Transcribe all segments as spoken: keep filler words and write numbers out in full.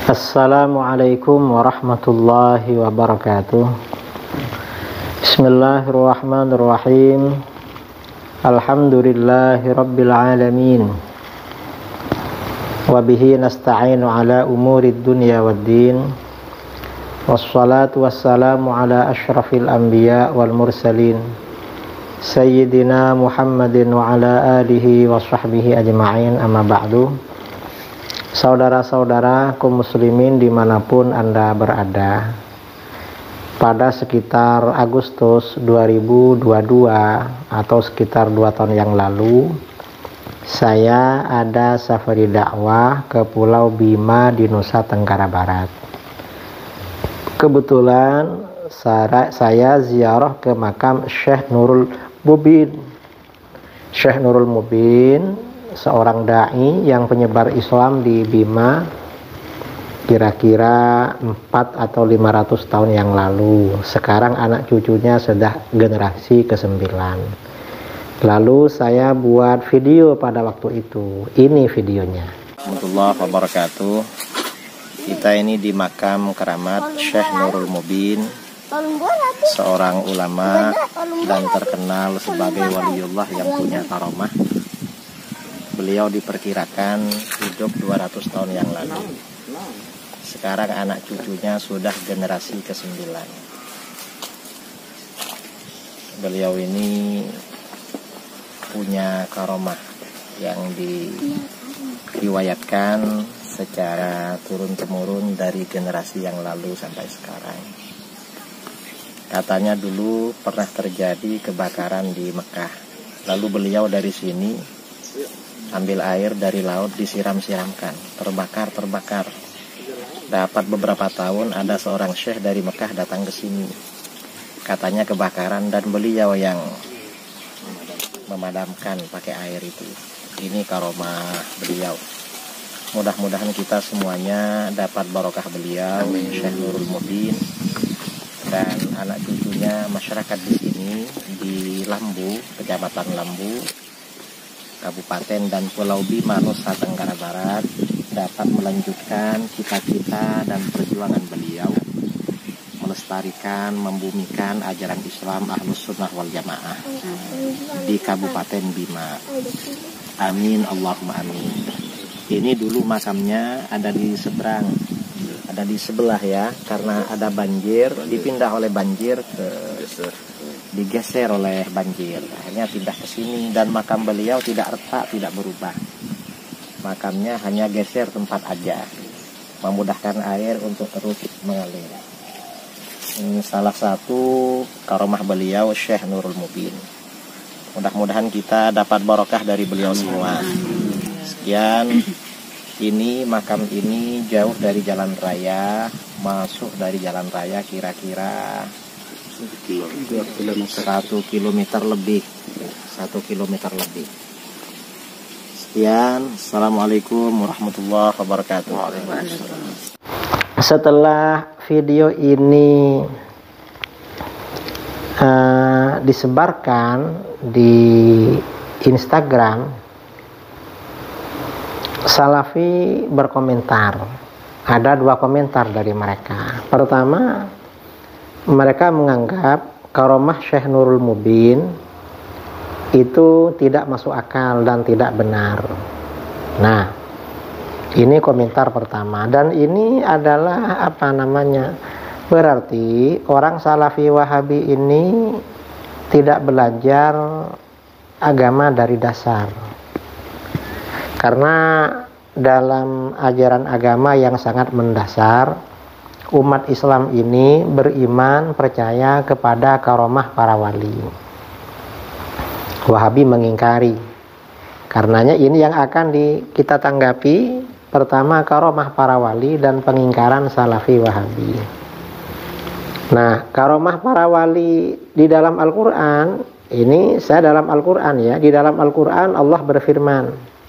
Assalamualaikum warahmatullahi wabarakatuh. Bismillahirrahmanirrahim. Alhamdulillahi rabbil alamin. Wabihi nasta'inu ala umurid dunya waddin. Wassalatu wassalamu ala ashrafil anbiya wal mursalin, Sayyidina Muhammadin wa ala alihi wa sahbihi ajma'in, amma ba'du. Saudara-saudara kaum muslimin dimanapun Anda berada, pada sekitar Agustus dua ribu dua puluh dua atau sekitar dua tahun yang lalu, saya ada safari dakwah ke Pulau Bima di Nusa Tenggara Barat. Kebetulan saya ziarah ke makam Syekh Nurul Mubin. Syekh Nurul Mubin seorang da'i yang penyebar Islam di Bima kira-kira empat atau lima ratus tahun yang lalu. Sekarang anak cucunya sudah generasi kesembilan. Lalu saya buat video pada waktu itu. Ini videonya. Warahmatullahi wabarakatuh. Kita ini di makam keramat Syekh Nurul Mubin, seorang ulama dan terkenal sebagai waliullah yang punya karomah. Beliau diperkirakan hidup dua ratus tahun yang lalu. Sekarang anak cucunya sudah generasi kesembilan. Beliau ini punya karomah yang diriwayatkan secara turun-temurun dari generasi yang lalu sampai sekarang. Katanya dulu pernah terjadi kebakaran di Mekah. Lalu beliau dari sini ambil air dari laut, disiram-siramkan, terbakar, terbakar. Dapat beberapa tahun ada seorang syekh dari Mekah datang ke sini. Katanya kebakaran dan beliau yang memadamkan pakai air itu. Ini karomah beliau. Mudah-mudahan kita semuanya dapat barokah beliau, Syekh Nurul Mubin, dan anak cucunya, masyarakat di sini di Lambu, Kecamatan Lambu, Kabupaten dan Pulau Bima, Nusa Tenggara Barat, dapat melanjutkan cita-cita dan perjuangan beliau melestarikan, membumikan ajaran Islam Ahlus Sunnah wal Jamaah di Kabupaten Bima. Amin, Allahumma amin. Ini dulu makamnya ada di seberang, ada di sebelah ya, karena ada banjir, dipindah oleh banjir ke digeser oleh banjir, akhirnya pindah ke sini, dan makam beliau tidak retak, tidak berubah. Makamnya hanya geser tempat aja, memudahkan air untuk terus mengalir. Ini salah satu karomah beliau, Syekh Nurul Mubin. Mudah-mudahan kita dapat barokah dari beliau semua. Sekian, ini makam ini jauh dari jalan raya, masuk dari jalan raya kira-kira satu kilometer lebih, satu kilometer lebih. Sekian, assalamualaikum warahmatullahi wabarakatuh. Setelah video ini uh, disebarkan di Instagram, Salafi berkomentar. Ada dua komentar dari mereka. Pertama, mereka menganggap karomah Syekh Nurul Mubin itu tidak masuk akal dan tidak benar. Nah, ini komentar pertama, dan ini adalah apa namanya? Berarti orang Salafi Wahabi ini tidak belajar agama dari dasar. Karena dalam ajaran agama yang sangat mendasar, umat Islam ini beriman, percaya kepada karomah para wali. Wahabi mengingkari. Karenanya ini yang akan di, kita tanggapi. Pertama, karomah para wali dan pengingkaran Salafi Wahabi. Nah, karomah para wali di dalam Al-Quran, ini saya dalam Al-Quran ya, di dalam Al-Quran Allah berfirman,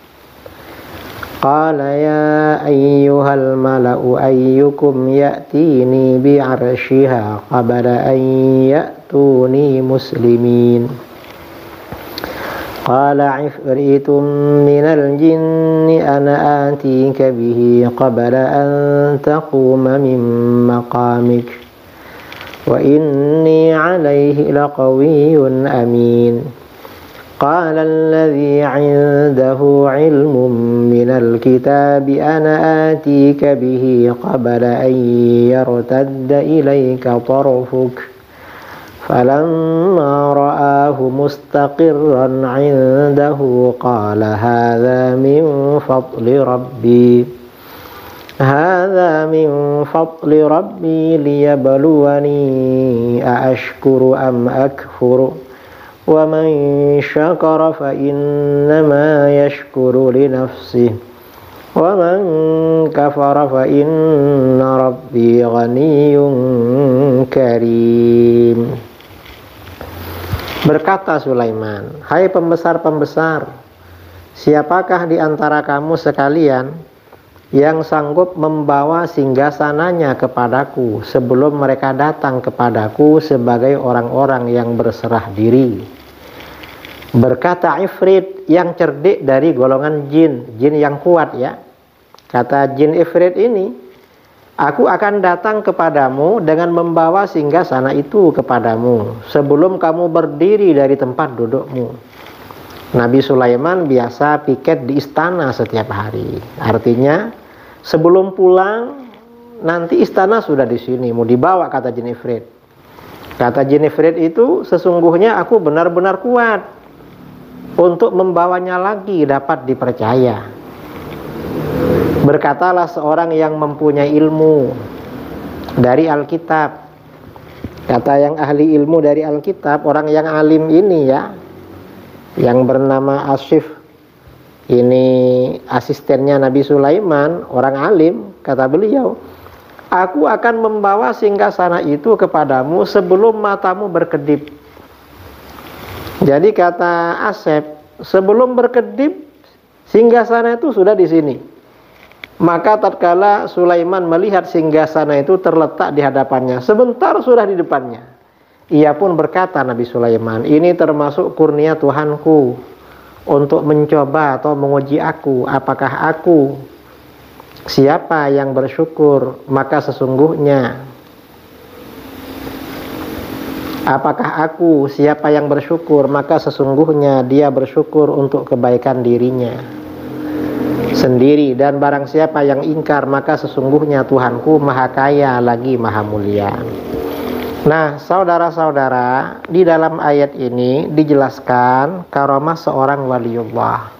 Qala ya ayyuhal mala'u ayyukum ya'tini bi'arshiha qabla an ya'tuni muslimin. Qala ifritun minal jinni ana atika bihi qabla an taquma min maqamik wa inni alaihi laqawiyyun amin. Qala alladhi 'indahu 'ilmun minal kitabi ana atika bihi qabla an yartadda ilayka tarfuk. فلما رآه مستقرا عنده قال هذا من فضل ربي هذا من فضل ربي ليبلوني أأشكر أم أكفر ومن شكر فإنما يشكر لنفسه ومن كفر فإن ربي غني كريم. Berkata Sulaiman, hai pembesar-pembesar, siapakah di antara kamu sekalian yang sanggup membawa singgasananya kepadaku sebelum mereka datang kepadaku sebagai orang-orang yang berserah diri? Berkata Ifrit yang cerdik dari golongan jin, jin yang kuat ya. Kata jin Ifrit ini, aku akan datang kepadamu dengan membawa singgasana itu kepadamu sebelum kamu berdiri dari tempat dudukmu. Nabi Sulaiman biasa piket di istana setiap hari. Artinya sebelum pulang nanti istana sudah di sini, mau dibawa, kata jin Ifrit. Kata jin Ifrit itu, sesungguhnya aku benar-benar kuat untuk membawanya lagi dapat dipercaya. Berkatalah seorang yang mempunyai ilmu dari Alkitab. Kata yang ahli ilmu dari Alkitab, orang yang alim ini ya, yang bernama Asif, ini asistennya Nabi Sulaiman, orang alim. Kata beliau, aku akan membawa singgasana itu kepadamu sebelum matamu berkedip. Jadi kata Asep, sebelum berkedip singgasana itu sudah di sini. Maka tatkala Sulaiman melihat singgasana itu terletak di hadapannya, sebentar sudah di depannya. Ia pun berkata, Nabi Sulaiman, ini termasuk kurnia Tuhanku untuk mencoba atau menguji aku, apakah aku siapa yang bersyukur, maka sesungguhnya apakah aku siapa yang bersyukur, maka sesungguhnya dia bersyukur untuk kebaikan dirinya sendiri, dan barang siapa yang ingkar maka sesungguhnya Tuhanku maha kaya lagi maha mulia. Nah, saudara-saudara, di dalam ayat ini dijelaskan karamah seorang waliullah,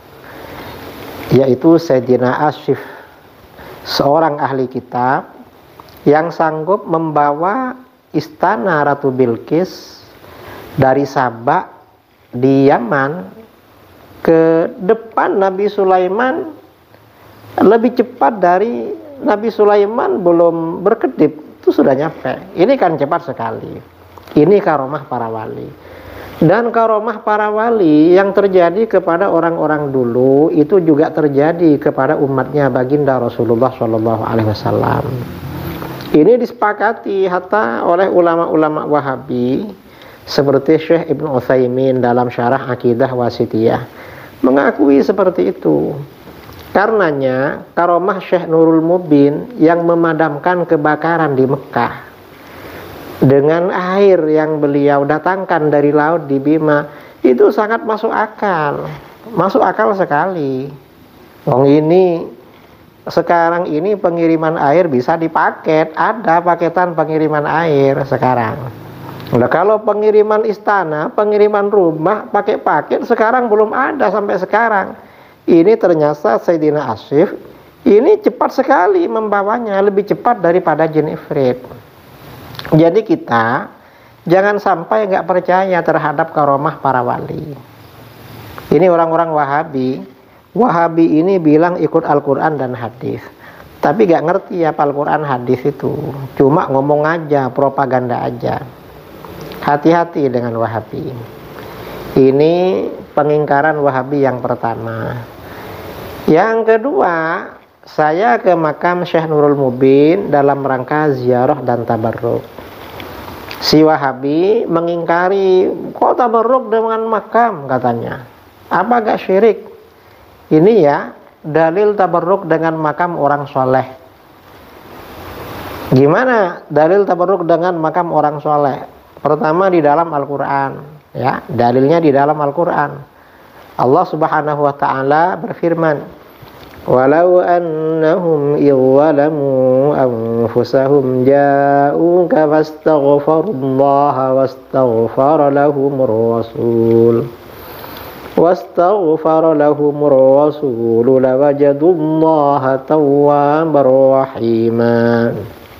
yaitu Sayyidina Asif, seorang ahli kitab yang sanggup membawa istana Ratu Bilqis dari Sabak di Yaman ke depan Nabi Sulaiman lebih cepat dari Nabi Sulaiman belum berkedip itu sudah nyampe. Ini kan cepat sekali. Ini karomah para wali. Dan karomah para wali yang terjadi kepada orang-orang dulu itu juga terjadi kepada umatnya baginda Rasulullah shallallahu alaihi wasallam. Ini disepakati hatta oleh ulama-ulama Wahabi seperti Syekh Ibnu Utsaimin dalam syarah Aqidah Wasithiyah mengakui seperti itu. Karenanya karomah Syekh Nurul Mubin yang memadamkan kebakaran di Mekah dengan air yang beliau datangkan dari laut di Bima itu sangat masuk akal, masuk akal sekali. Wong ini sekarang ini pengiriman air bisa dipaket, ada paketan pengiriman air sekarang. Nah, kalau pengiriman istana, pengiriman rumah pakai paket sekarang belum ada sampai sekarang. Ini ternyata Sayyidina Asif ini cepat sekali membawanya, lebih cepat daripada jin Ifrit. Jadi kita jangan sampai nggak percaya terhadap karomah para wali. Ini orang-orang Wahabi. Wahabi ini bilang ikut Al-Quran dan hadis, tapi nggak ngerti apa Al-Quran hadis itu. Cuma ngomong aja, propaganda aja. Hati-hati dengan Wahabi. Ini pengingkaran Wahabi yang pertama. Yang kedua, saya ke makam Syekh Nurul Mubin dalam rangka ziarah dan tabarruk. Si Wahabi mengingkari, kok tabarruk dengan makam, katanya. Apa gak syirik? Ini ya dalil tabarruk dengan makam orang soleh. Gimana dalil tabarruk dengan makam orang soleh? Pertama di dalam Al-Quran, ya, dalilnya di dalam Al-Quran. Allah Subhanahu wa Ta'ala berfirman, "Walau annahum izzalamu anfusahum ja'uka fastaghfirullaha wastaghfara lahumur rasul wastaghfara lahumur rasul lawajadullaha tawwabar rahima."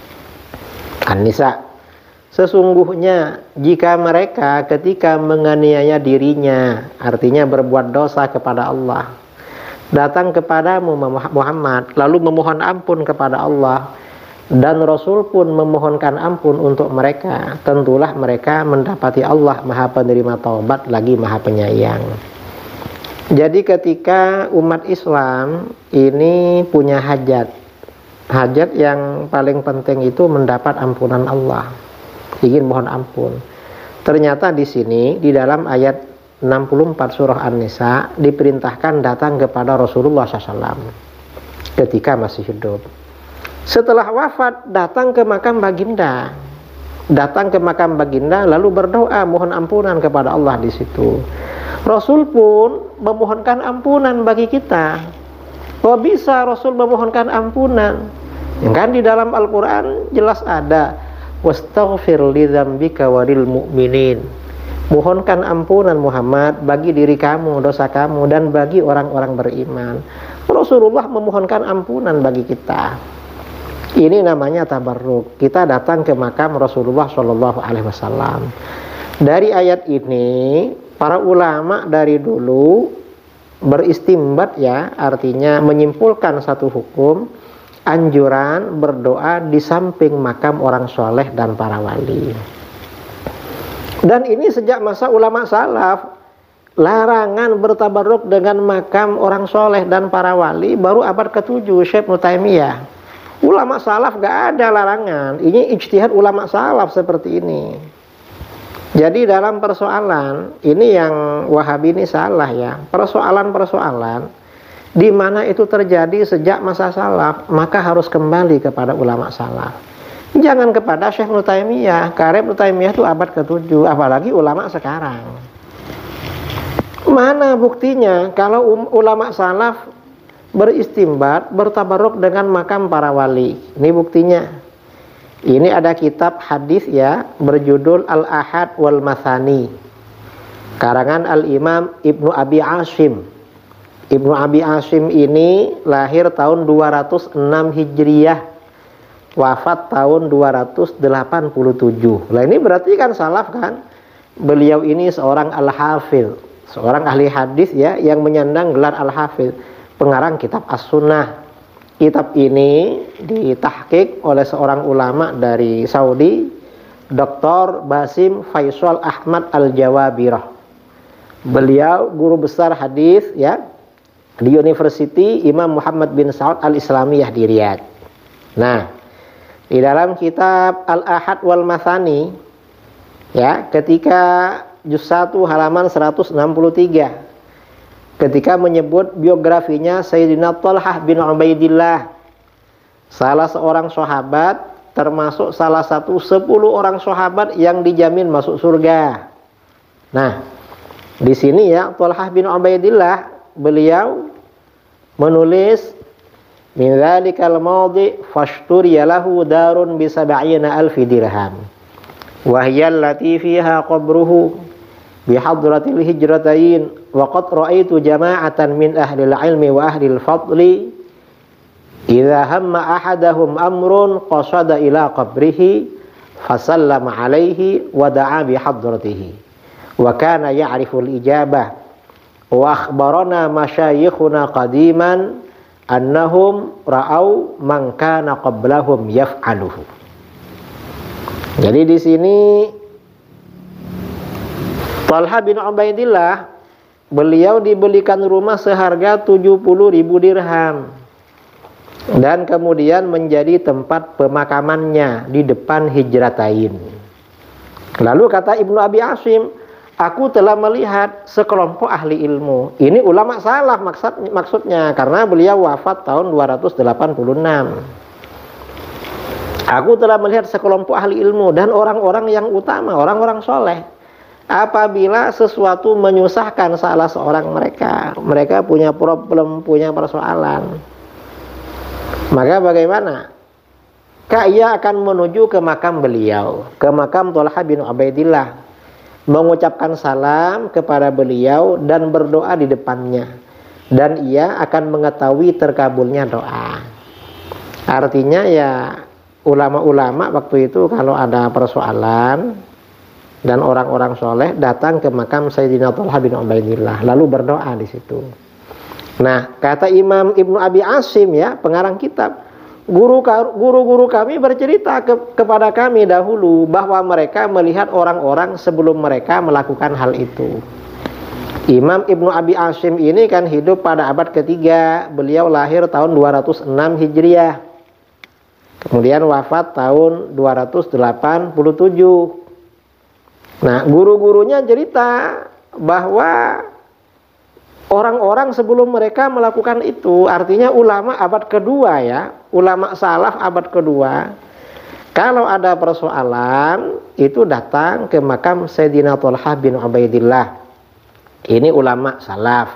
An-Nisa. Sesungguhnya jika mereka ketika menganiaya dirinya, artinya berbuat dosa kepada Allah, datang kepadamu Muhammad, lalu memohon ampun kepada Allah, dan Rasul pun memohonkan ampun untuk mereka, tentulah mereka mendapati Allah Maha Penerima Taubat lagi Maha Penyayang. Jadi ketika umat Islam ini punya hajat, hajat yang paling penting itu mendapat ampunan Allah, ingin mohon ampun. Ternyata di sini di dalam ayat enam puluh empat surah An-Nisa diperintahkan datang kepada Rasulullah shallallahu alaihi wasallam ketika masih hidup. Setelah wafat datang ke makam baginda, datang ke makam baginda lalu berdoa mohon ampunan kepada Allah di situ. Rasul pun memohonkan ampunan bagi kita. Kok bisa Rasul memohonkan ampunan? Ya kan di dalam Al-Quran jelas ada, wastaghfir li dzambika walil mu'minin. Mohonkan ampunan Muhammad bagi diri kamu, dosa kamu, dan bagi orang-orang beriman. Rasulullah memohonkan ampunan bagi kita. Ini namanya tabarruk. Kita datang ke makam Rasulullah shallallahu alaihi wasallam. Dari ayat ini para ulama dari dulu beristimbat, ya, artinya menyimpulkan satu hukum, anjuran berdoa di samping makam orang soleh dan para wali. Dan ini sejak masa ulama salaf. Larangan bertabarruk dengan makam orang soleh dan para wali baru abad ketujuh Syekh Ibnu Taimiyah. Ulama salaf gak ada larangan. Ini ijtihad ulama salaf seperti ini. Jadi dalam persoalan ini yang Wahabi ini salah, ya. Persoalan-persoalan di mana itu terjadi sejak masa salaf, maka harus kembali kepada ulama salaf. Jangan kepada Syekh Ibnu Taimiyah. Karena Ibnu Taimiyah itu abad ketujuh, apalagi ulama sekarang. Mana buktinya kalau um, ulama salaf beristimbat, bertabarruk dengan makam para wali? Ini buktinya. Ini ada kitab hadis, ya, berjudul Al-Ahad wal Mathani, karangan Al-Imam Ibnu Abi Asim. Ibnu Abi Asim ini lahir tahun dua ratus enam Hijriyah, wafat tahun dua ratus delapan puluh tujuh. Lah ini berarti kan salaf kan? Beliau ini seorang al-hafidh, seorang ahli hadis, ya, yang menyandang gelar al-hafidh, pengarang kitab As-Sunnah. Kitab ini ditahqiq oleh seorang ulama dari Saudi, Doktor Basim Faisal Ahmad Al-Jawabirah. Beliau guru besar hadis, ya, di University Imam Muhammad bin Saud Al-Islamiyah di Riyadh. Nah, di dalam kitab Al-Ahad wal Mathani, ya, ketika juz satu halaman seratus enam puluh tiga, ketika menyebut biografinya Sayyidina Thalhah bin Ubaidillah, salah seorang sahabat, termasuk salah satu sepuluh orang sahabat yang dijamin masuk surga. Nah, di sini, ya, Thalhah bin Ubaidillah, beliau menulis min dzalikal maudi fashturiya lahu darun bi sab'ina alfi dirham wa hiya allati fiha qabruhu bi hadratil hijratain wa qad ra'aitu jama'atan min ahli al-ilmi wa ahli al-fadli idza hamma ahadahum amrun qasada ila qabrihi fasallama alaihi wa da'a bi hadratihi wa kana ya'rifu al-ijabah wa akhbarana masyayikhuna qadiman annahum ra'au man kana qablahum yaf'aluhu. Jadi di sini Thalhah bin Ubaidillah, beliau dibelikan rumah seharga tujuh puluh ribu dirham dan kemudian menjadi tempat pemakamannya di depan Hijratain. Lalu kata Ibnu Abi Asim, aku telah melihat sekelompok ahli ilmu. Ini ulama salaf maksud, maksudnya, karena beliau wafat tahun dua ratus delapan puluh enam. Aku telah melihat sekelompok ahli ilmu dan orang-orang yang utama, orang-orang soleh. Apabila sesuatu menyusahkan salah seorang mereka, mereka punya problem, punya persoalan, maka bagaimana? Ia akan menuju ke makam beliau, ke makam Thalhah bin Ubaidillah, mengucapkan salam kepada beliau dan berdoa di depannya, dan ia akan mengetahui terkabulnya doa. Artinya ya, ulama-ulama waktu itu kalau ada persoalan dan orang-orang soleh datang ke makam Sayyidina Thalhah bin Ubaidillah, lalu berdoa di situ. Nah, kata Imam Ibnu Abi Asim ya, pengarang kitab, guru-guru kami bercerita ke, kepada kami dahulu bahwa mereka melihat orang-orang sebelum mereka melakukan hal itu. Imam Ibnu Abi Asim ini kan hidup pada abad ketiga, beliau lahir tahun dua ratus enam Hijriah, kemudian wafat tahun dua ratus delapan puluh tujuh. Nah, guru-gurunya cerita bahwa orang-orang sebelum mereka melakukan itu, artinya ulama abad kedua ya, ulama salaf abad kedua, kalau ada persoalan itu datang ke makam Sayyidina Thalhah bin Ubaidillah. Ini ulama salaf.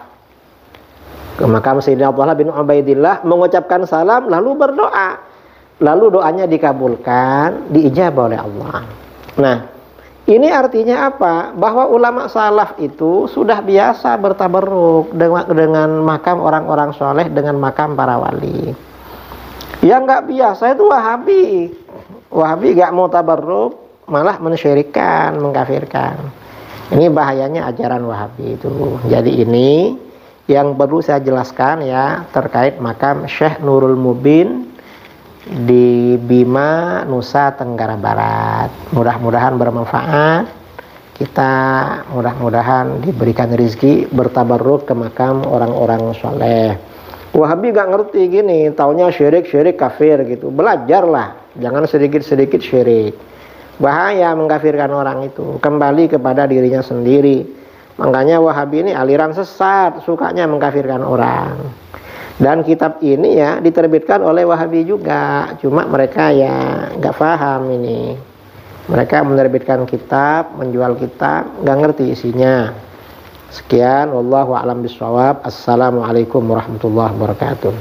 Ke makam Sayyidina Thalhah bin Ubaidillah, mengucapkan salam lalu berdoa. Lalu doanya dikabulkan, diijabah oleh Allah. Nah, ini artinya apa? Bahwa ulama salaf itu sudah biasa bertabarruk dengan, dengan makam orang-orang soleh, dengan makam para wali. Yang nggak biasa itu Wahabi. Wahabi nggak mau tabarruk, malah mensyirikkan, mengkafirkan. Ini bahayanya ajaran Wahabi itu. Jadi ini yang perlu saya jelaskan ya, terkait makam Syekh Nurul Mubin di Bima, Nusa Tenggara Barat. Mudah-mudahan bermanfaat. Kita mudah-mudahan diberikan rezeki bertabarruk ke makam orang-orang soleh. Wahabi gak ngerti gini, taunya syirik, syirik, kafir gitu. Belajarlah, jangan sedikit-sedikit syirik. Bahaya mengkafirkan orang itu. Kembali kepada dirinya sendiri. Makanya Wahabi ini aliran sesat, sukanya mengkafirkan orang. Dan kitab ini ya diterbitkan oleh Wahabi juga, cuma mereka ya nggak paham ini. Mereka menerbitkan kitab, menjual kitab, nggak ngerti isinya. Sekian, wallahu a'lam bishawab. Assalamualaikum warahmatullahi wabarakatuh.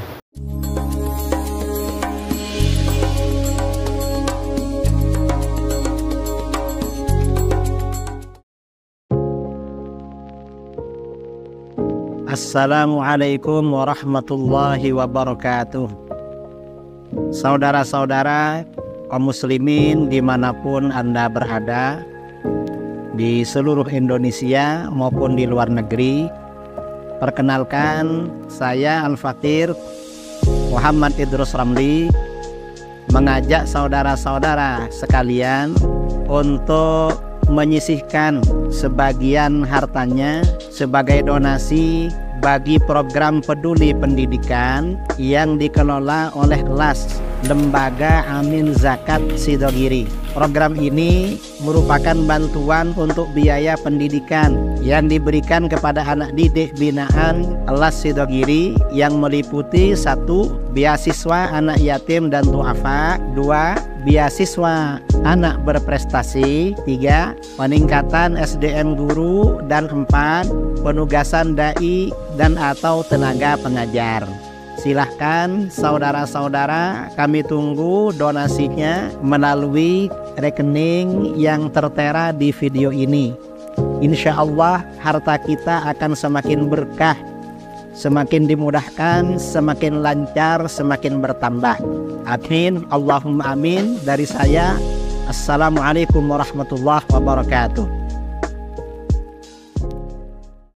Assalamualaikum warahmatullahi wabarakatuh. Saudara-saudara kaum muslimin dimanapun Anda berada, di seluruh Indonesia maupun di luar negeri, perkenalkan saya Al-Fatir Muhammad Idrus Ramli mengajak saudara-saudara sekalian untuk menyisihkan sebagian hartanya sebagai donasi bagi program peduli pendidikan yang dikelola oleh L A S, Lembaga Amin Zakat Sidogiri. Program ini merupakan bantuan untuk biaya pendidikan yang diberikan kepada anak didik binaan L A S Sidogiri yang meliputi satu, beasiswa anak yatim dan duafa, dua, beasiswa anak berprestasi, tiga, peningkatan S D M guru, dan empat, penugasan dai dan atau tenaga pengajar. Silahkan saudara-saudara, kami tunggu donasinya melalui rekening yang tertera di video ini. Insya Allah harta kita akan semakin berkah, semakin dimudahkan, semakin lancar, semakin bertambah. Amin, Allahumma amin. Dari saya, Assalamualaikum warahmatullahi wabarakatuh.